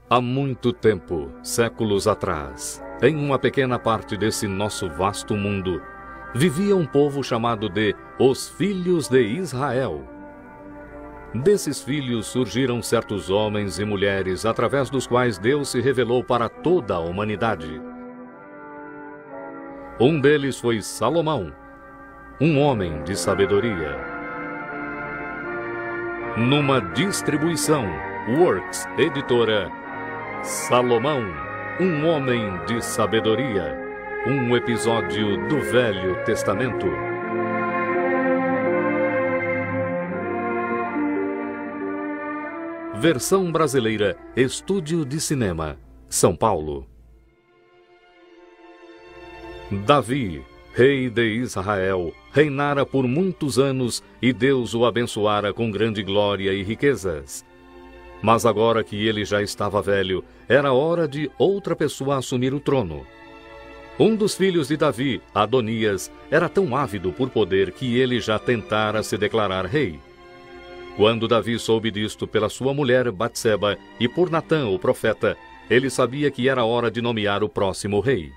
Há muito tempo, séculos atrás, em uma pequena parte desse nosso vasto mundo, vivia um povo chamado de os Filhos de Israel. Desses filhos surgiram certos homens e mulheres através dos quais Deus se revelou para toda a humanidade. Um deles foi Salomão, um homem de sabedoria. Numa distribuição, Works Editora, Salomão, um homem de sabedoria, um episódio do Velho Testamento. Versão brasileira, Estúdio de Cinema, São Paulo. Davi, rei de Israel, reinara por muitos anos e Deus o abençoara com grande glória e riquezas. Mas agora que ele já estava velho, era hora de outra pessoa assumir o trono. Um dos filhos de Davi, Adonias, era tão ávido por poder que ele já tentara se declarar rei. Quando Davi soube disto pela sua mulher Batseba e por Natã, o profeta, ele sabia que era hora de nomear o próximo rei.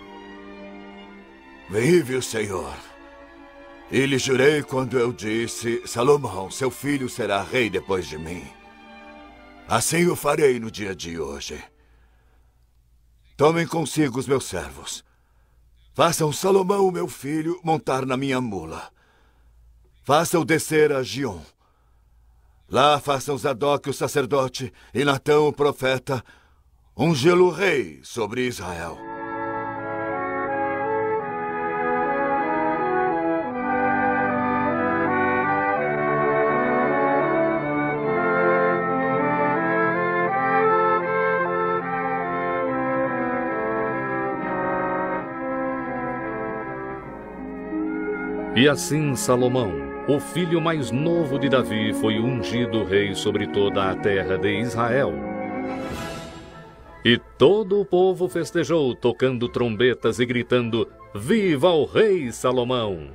Vive o Senhor. E lhe jurei quando eu disse: Salomão, seu filho será rei depois de mim. Assim o farei no dia de hoje. Tomem consigo os meus servos. Façam Salomão, meu filho, montar na minha mula. Façam descer a Giom. Lá façam Zadok, o sacerdote, e Natã, o profeta, ungê-lo rei sobre Israel. E assim Salomão, o filho mais novo de Davi, foi ungido rei sobre toda a terra de Israel. E todo o povo festejou, tocando trombetas e gritando: Viva o rei Salomão!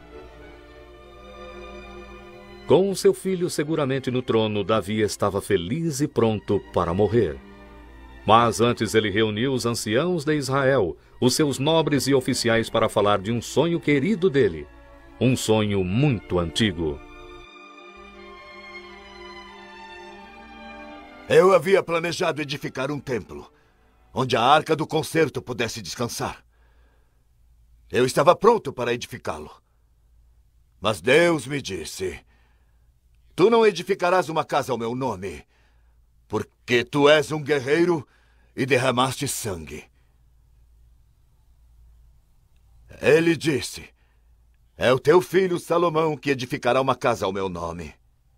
Com seu filho seguramente no trono, Davi estava feliz e pronto para morrer. Mas antes ele reuniu os anciãos de Israel, os seus nobres e oficiais, para falar de um sonho querido dele. Um sonho muito antigo. Eu havia planejado edificar um templo, onde a arca do concerto pudesse descansar. Eu estava pronto para edificá-lo. Mas Deus me disse: Tu não edificarás uma casa ao meu nome, porque tu és um guerreiro e derramaste sangue. Ele disse: É o teu filho Salomão que edificará uma casa ao meu nome.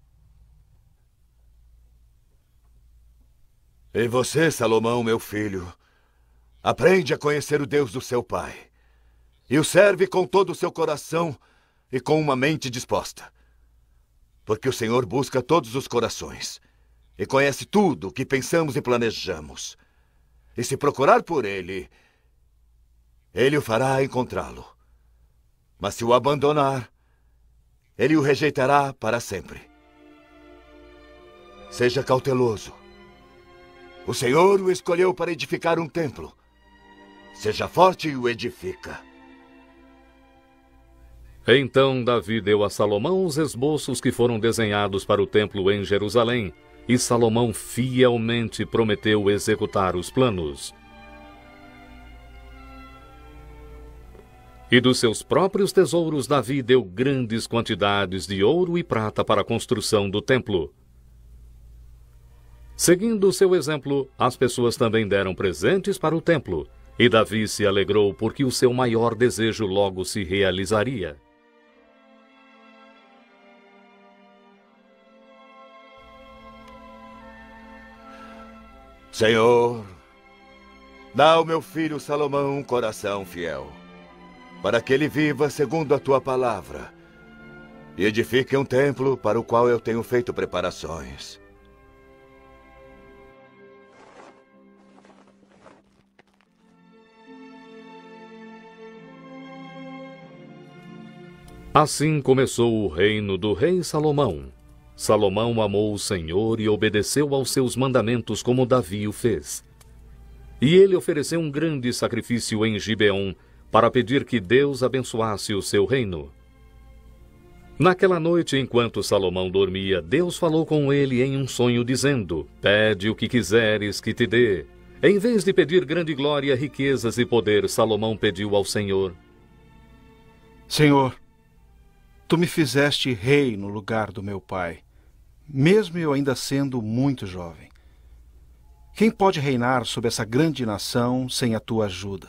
E você, Salomão, meu filho, aprende a conhecer o Deus do seu pai, e o serve com todo o seu coração e com uma mente disposta. Porque o Senhor busca todos os corações, e conhece tudo o que pensamos e planejamos. E se procurar por Ele o fará encontrá-lo. Mas se o abandonar, Ele o rejeitará para sempre. Seja cauteloso. O Senhor o escolheu para edificar um templo. Seja forte e o edifica. Então Davi deu a Salomão os esboços que foram desenhados para o templo em Jerusalém, e Salomão fielmente prometeu executar os planos. E dos seus próprios tesouros, Davi deu grandes quantidades de ouro e prata para a construção do templo. Seguindo o seu exemplo, as pessoas também deram presentes para o templo, e Davi se alegrou porque o seu maior desejo logo se realizaria. Senhor, dá ao meu filho Salomão um coração fiel, para que ele viva segundo a tua palavra, e edifique um templo para o qual eu tenho feito preparações. Assim começou o reino do rei Salomão. Salomão amou o Senhor e obedeceu aos seus mandamentos como Davi o fez. E ele ofereceu um grande sacrifício em Gibeon para pedir que Deus abençoasse o seu reino. Naquela noite, enquanto Salomão dormia, Deus falou com ele em um sonho, dizendo: Pede o que quiseres que te dê. Em vez de pedir grande glória, riquezas e poder, Salomão pediu ao Senhor: Senhor, tu me fizeste rei no lugar do meu pai, mesmo eu ainda sendo muito jovem. Quem pode reinar sobre essa grande nação sem a tua ajuda?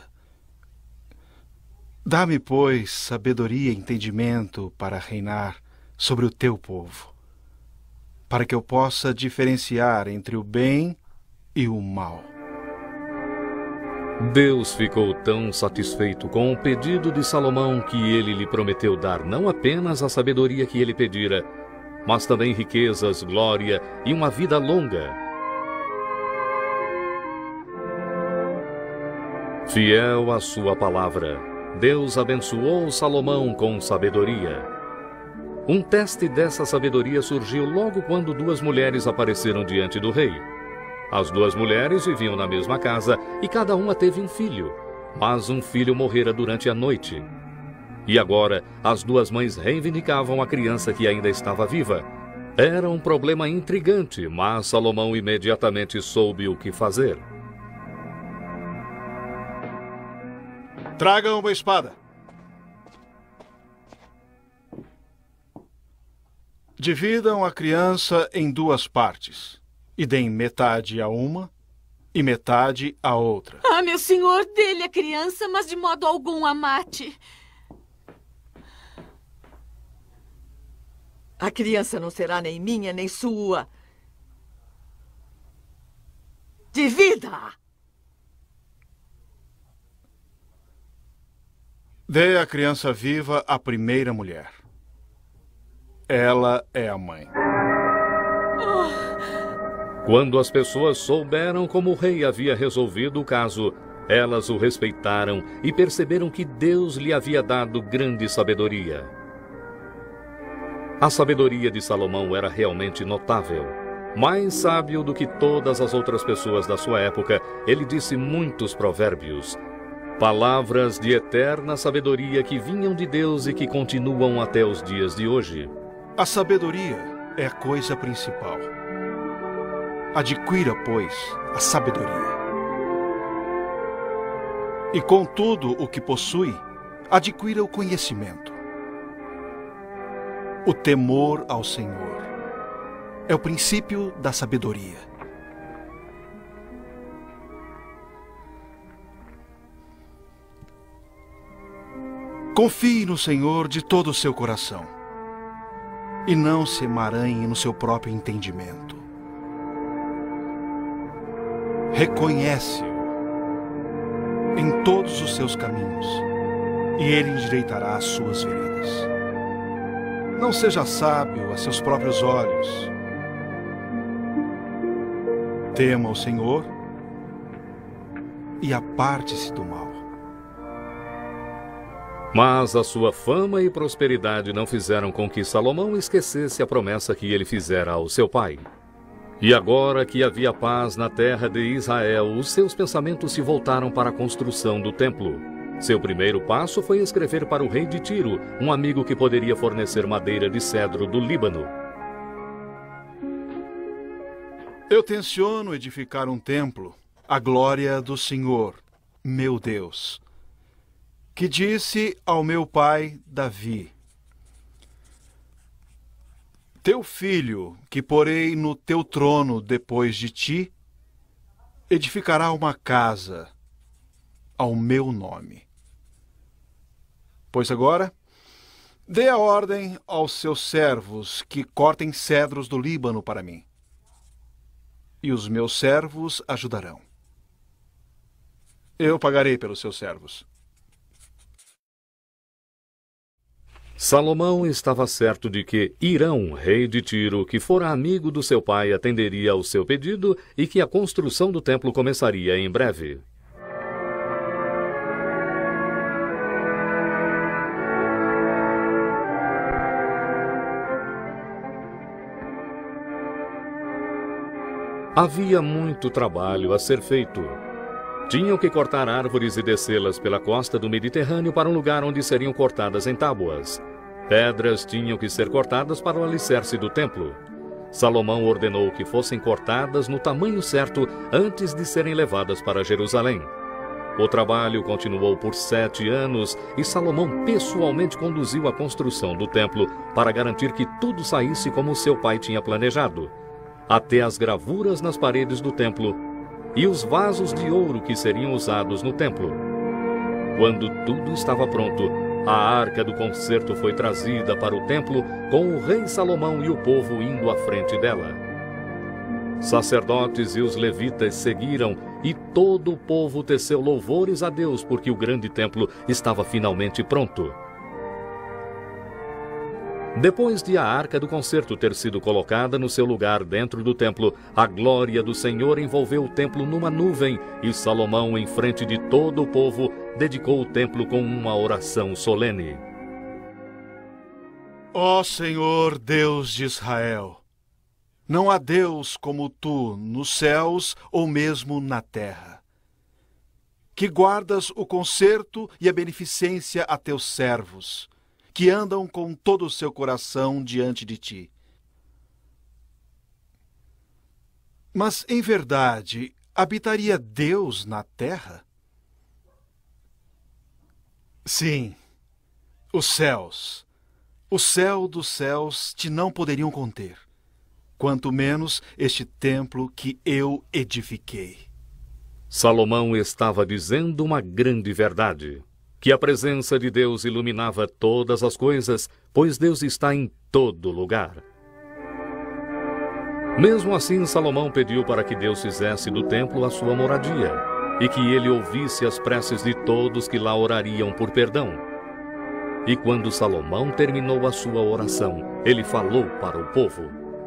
Dá-me, pois, sabedoria e entendimento para reinar sobre o teu povo, para que eu possa diferenciar entre o bem e o mal. Deus ficou tão satisfeito com o pedido de Salomão que ele lhe prometeu dar não apenas a sabedoria que ele pedira, mas também riquezas, glória e uma vida longa. Fiel à sua palavra, Deus abençoou Salomão com sabedoria. Um teste dessa sabedoria surgiu logo quando duas mulheres apareceram diante do rei. As duas mulheres viviam na mesma casa e cada uma teve um filho, mas um filho morrera durante a noite. E agora as duas mães reivindicavam a criança que ainda estava viva. Era um problema intrigante, mas Salomão imediatamente soube o que fazer. Tragam uma espada. Dividam a criança em duas partes e deem metade a uma e metade a outra. Ah, meu senhor, dê-lhe a criança, mas de modo algum a mate. A criança não será nem minha, nem sua. Divida-a! Dê a criança viva à primeira mulher. Ela é a mãe. Quando as pessoas souberam como o rei havia resolvido o caso, elas o respeitaram e perceberam que Deus lhe havia dado grande sabedoria. A sabedoria de Salomão era realmente notável. Mais sábio do que todas as outras pessoas da sua época, ele disse muitos provérbios. Palavras de eterna sabedoria que vinham de Deus e que continuam até os dias de hoje. A sabedoria é a coisa principal. Adquira, pois, a sabedoria. E com tudo o que possui, adquira o conhecimento. O temor ao Senhor é o princípio da sabedoria. Confie no Senhor de todo o seu coração e não se emaranhe no seu próprio entendimento. Reconhece-o em todos os seus caminhos e ele endireitará as suas veredas. Não seja sábio a seus próprios olhos. Tema o Senhor e aparte-se do mal. Mas a sua fama e prosperidade não fizeram com que Salomão esquecesse a promessa que ele fizera ao seu pai. E agora que havia paz na terra de Israel, os seus pensamentos se voltaram para a construção do templo. Seu primeiro passo foi escrever para o rei de Tiro, um amigo que poderia fornecer madeira de cedro do Líbano. Eu tenciono edificar um templo à glória do Senhor, meu Deus, que disse ao meu pai Davi: Teu filho, que porei no teu trono depois de ti, edificará uma casa ao meu nome. Pois agora, dê a ordem aos seus servos que cortem cedros do Líbano para mim, e os meus servos ajudarão. Eu pagarei pelos seus servos. Salomão estava certo de que Hirão, rei de Tiro, que fora amigo do seu pai, atenderia ao seu pedido e que a construção do templo começaria em breve. Havia muito trabalho a ser feito. Tinham que cortar árvores e descê-las pela costa do Mediterrâneo para um lugar onde seriam cortadas em tábuas. Pedras tinham que ser cortadas para o alicerce do templo. Salomão ordenou que fossem cortadas no tamanho certo antes de serem levadas para Jerusalém. O trabalho continuou por 7 anos e Salomão pessoalmente conduziu a construção do templo para garantir que tudo saísse como seu pai tinha planejado. Até as gravuras nas paredes do templo e os vasos de ouro que seriam usados no templo. Quando tudo estava pronto, a arca do concerto foi trazida para o templo com o rei Salomão e o povo indo à frente dela. Sacerdotes e os levitas seguiram e todo o povo teceu louvores a Deus porque o grande templo estava finalmente pronto. Depois de a arca do concerto ter sido colocada no seu lugar dentro do templo, a glória do Senhor envolveu o templo numa nuvem e Salomão, em frente de todo o povo, dedicou o templo com uma oração solene. Ó Senhor Deus de Israel, não há Deus como tu nos céus ou mesmo na terra, que guardas o concerto e a beneficência a teus servos, que andam com todo o seu coração diante de ti. Mas, em verdade, habitaria Deus na terra? Sim, os céus, o céu dos céus te não poderiam conter, quanto menos este templo que eu edifiquei. Salomão estava dizendo uma grande verdade, que a presença de Deus iluminava todas as coisas, pois Deus está em todo lugar. Mesmo assim, Salomão pediu para que Deus fizesse do templo a sua moradia, e que ele ouvisse as preces de todos que lá orariam por perdão. E quando Salomão terminou a sua oração, ele falou para o povo: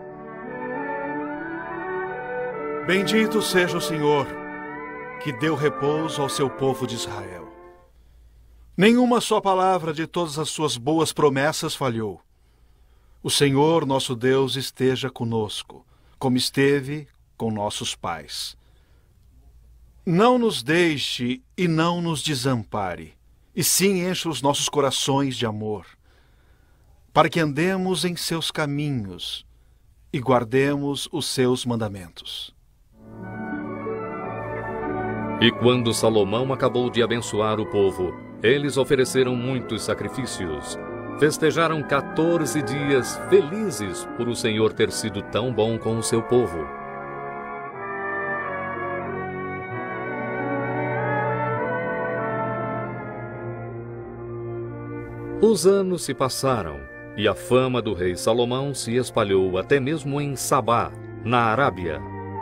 Bendito seja o Senhor, que deu repouso ao seu povo de Israel. Nenhuma só palavra de todas as suas boas promessas falhou. O Senhor, nosso Deus, esteja conosco, como esteve com nossos pais. Não nos deixe e não nos desampare, e sim encha os nossos corações de amor, para que andemos em seus caminhos e guardemos os seus mandamentos. E quando Salomão acabou de abençoar o povo, eles ofereceram muitos sacrifícios. Festejaram 14 dias felizes por o Senhor ter sido tão bom com o seu povo. Os anos se passaram e a fama do rei Salomão se espalhou até mesmo em Sabá, na Arábia.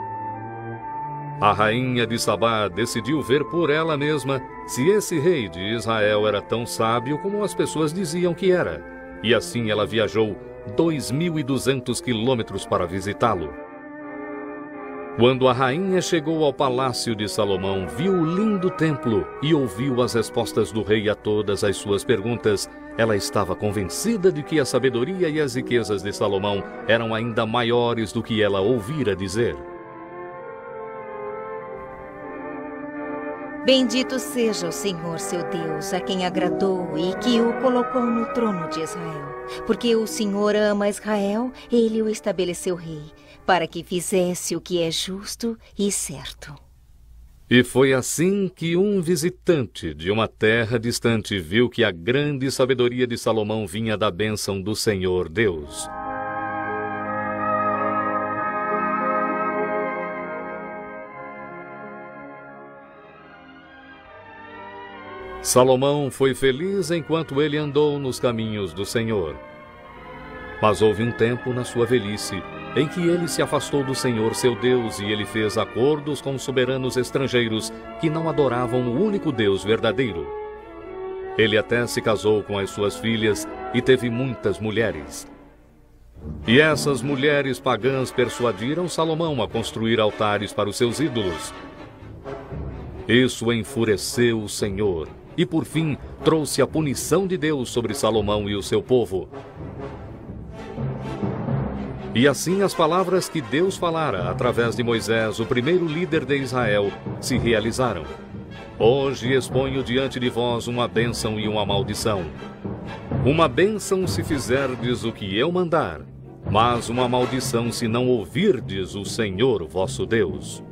A rainha de Sabá decidiu ver por ela mesma se esse rei de Israel era tão sábio como as pessoas diziam que era, e assim ela viajou 2.200 quilômetros para visitá-lo. Quando a rainha chegou ao palácio de Salomão, viu o lindo templo e ouviu as respostas do rei a todas as suas perguntas, ela estava convencida de que a sabedoria e as riquezas de Salomão eram ainda maiores do que ela ouvira dizer. Bendito seja o Senhor, seu Deus, a quem agradou e que o colocou no trono de Israel. Porque o Senhor ama Israel, ele o estabeleceu rei, para que fizesse o que é justo e certo. E foi assim que um visitante de uma terra distante viu que a grande sabedoria de Salomão vinha da bênção do Senhor Deus. Salomão foi feliz enquanto ele andou nos caminhos do Senhor. Mas houve um tempo na sua velhice em que ele se afastou do Senhor seu Deus e ele fez acordos com soberanos estrangeiros que não adoravam o único Deus verdadeiro. Ele até se casou com as suas filhas e teve muitas mulheres. E essas mulheres pagãs persuadiram Salomão a construir altares para os seus ídolos. Isso enfureceu o Senhor e, por fim, trouxe a punição de Deus sobre Salomão e o seu povo. E assim as palavras que Deus falara através de Moisés, o primeiro líder de Israel, se realizaram. Hoje exponho diante de vós uma bênção e uma maldição. Uma bênção se fizerdes o que eu mandar, mas uma maldição se não ouvirdes o Senhor vosso Deus.